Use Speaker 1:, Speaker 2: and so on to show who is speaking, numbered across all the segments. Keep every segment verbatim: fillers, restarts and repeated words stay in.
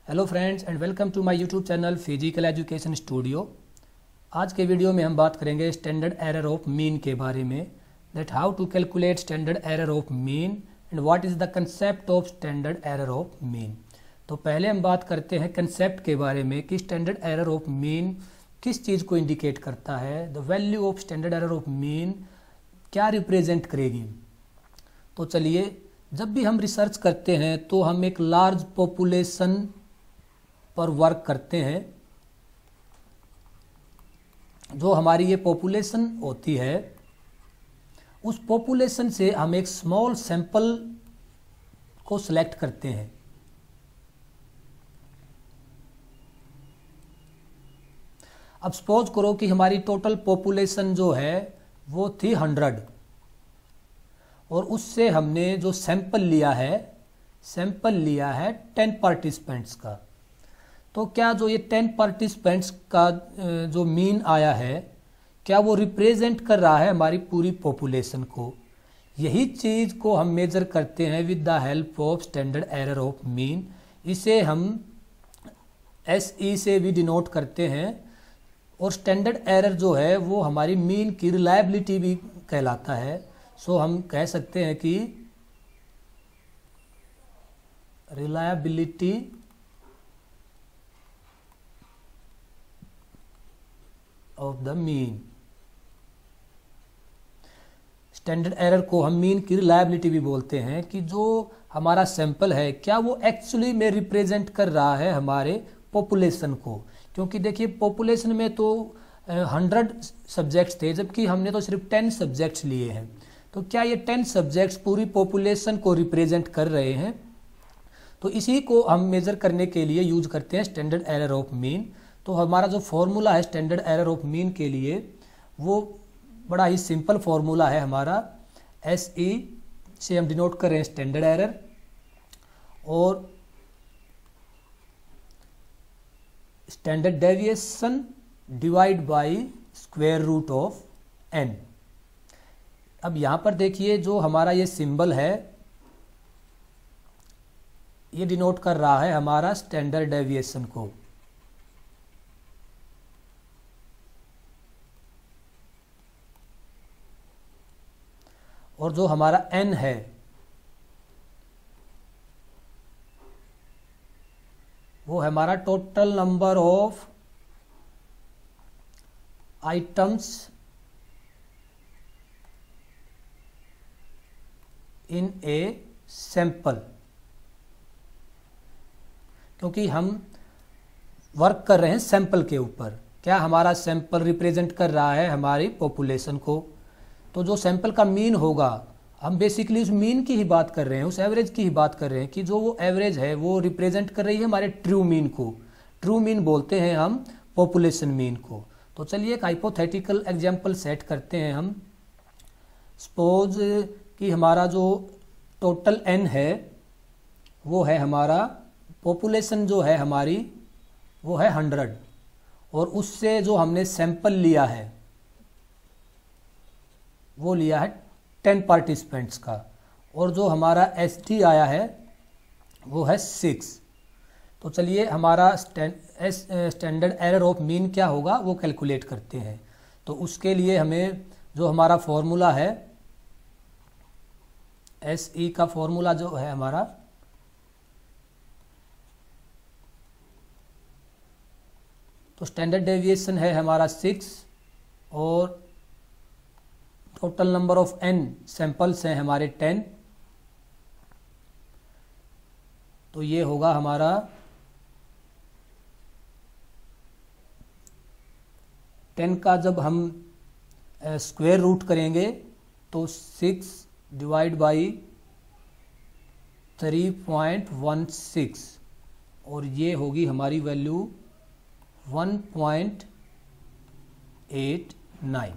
Speaker 1: Hello friends and welcome to my YouTube channel physical education studio. आज के video में हम बात करेंगे स्टैंडर्ड एरर ऑफ मीन के बारे में, that how to calculate standard error of mean and what is the concept of standard error of mean. तो पहले हम बात करते हैं कंसेप्ट के बारे में कि स्टैंडर्ड एरर ऑफ मीन किस चीज़ को इंडिकेट करता है, the value of standard error of mean क्या रिप्रेजेंट करेगी। तो चलिए, जब भी हम रिसर्च करते हैं तो हम एक लार्ज पॉपुलेशन पर वर्क करते हैं। जो हमारी ये पॉपुलेशन होती है, उस पॉपुलेशन से हम एक स्मॉल सैंपल को सिलेक्ट करते हैं। अब सपोज करो कि हमारी टोटल पॉपुलेशन जो है वो थी हंड्रेड, और उससे हमने जो सैंपल लिया है सैंपल लिया है टेन पार्टिसिपेंट्स का। तो क्या जो ये टेन पार्टिसिपेंट्स का जो मीन आया है, क्या वो रिप्रेजेंट कर रहा है हमारी पूरी पॉपुलेशन को? यही चीज़ को हम मेजर करते हैं with the help of standard error of mean. इसे हम एस ई से भी डिनोट करते हैं। और स्टैंडर्ड एरर जो है वो हमारी मीन की रिलायबिलिटी भी कहलाता है। सो हम कह सकते हैं कि reliability of the mean. Standard error को हम मीन की रिलायबिलिटी भी बोलते हैं कि जो हमारा सैंपल है क्या वो एक्चुअली में रिप्रेजेंट कर रहा है हमारे पॉपुलेशन को। क्योंकि देखिए, पॉपुलेशन में तो हंड्रेड सब्जेक्ट्स थे, जबकि हमने तो सिर्फ टेन सब्जेक्ट्स लिए हैं। तो क्या ये टेन सब्जेक्ट्स पूरी पॉपुलेशन को रिप्रेजेंट कर रहे हैं? तो इसी को हम मेजर करने के लिए यूज करते हैं स्टैंडर्ड एरर ऑफ मीन। तो हमारा जो फॉर्मूला है स्टैंडर्ड एरर ऑफ मीन के लिए, वो बड़ा ही सिंपल फॉर्मूला है हमारा। एस ई से हम डिनोट कर रहे हैं स्टैंडर्ड एरर, और standard deviation divide by square root of N. अब यहाँ पर देखिए, जो हमारा ये सिंबल है ये डिनोट कर रहा है हमारा स्टैंडर्ड डेविएशन को। और जो हमारा n है वो है हमारा total number of items in a sample. क्योंकि हम वर्क कर रहे हैं सैंपल के ऊपर, क्या हमारा सैंपल रिप्रेजेंट कर रहा है हमारी पॉपुलेशन को। तो जो सैंपल का मीन होगा, हम बेसिकली उस मीन की ही बात कर रहे हैं, उस एवरेज की ही बात कर रहे हैं कि जो वो एवरेज है वो रिप्रेजेंट कर रही है हमारे ट्रू मीन को। ट्रू मीन बोलते हैं हम पॉपुलेशन मीन को। तो चलिए एक हाइपोथेटिकल एग्जांपल सेट करते हैं हम। सपोज कि हमारा जो टोटल एन है वो है हमारा, पॉपुलेशन जो है हमारी वो है हंड्रेड, और उससे जो हमने सैंपल लिया है वो लिया है टेन पार्टिसिपेंट्स का, और जो हमारा एस टी आया है वो है सिक्स। तो चलिए हमारा स्टैंडर्ड एरर ऑफ मीन क्या होगा वो कैलकुलेट करते हैं। तो उसके लिए हमें जो हमारा फॉर्मूला है, एस ई का फॉर्मूला जो है हमारा, तो स्टैंडर्ड डेविएशन है हमारा सिक्स, और total number of N samples हैं हमारे टेन। तो ये होगा हमारा टेन का जब हम स्क्वायर रूट करेंगे तो six divide by three point one six, और ये होगी हमारी value one point eight nine.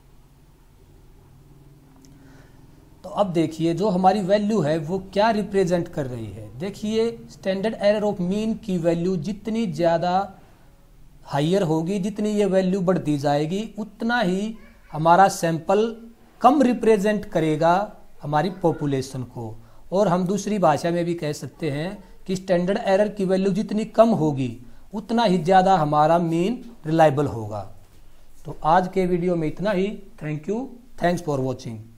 Speaker 1: तो अब देखिए, जो हमारी वैल्यू है वो क्या रिप्रेजेंट कर रही है। देखिए, स्टैंडर्ड एरर ऑफ मीन की वैल्यू जितनी ज़्यादा हाइयर होगी, जितनी ये वैल्यू बढ़ती जाएगी, उतना ही हमारा सैंपल कम रिप्रेजेंट करेगा हमारी पॉपुलेशन को। और हम दूसरी भाषा में भी कह सकते हैं कि स्टैंडर्ड एरर की वैल्यू जितनी कम होगी उतना ही ज़्यादा हमारा मीन रिलायबल होगा। तो आज के वीडियो में इतना ही। Thank you, thanks for watching.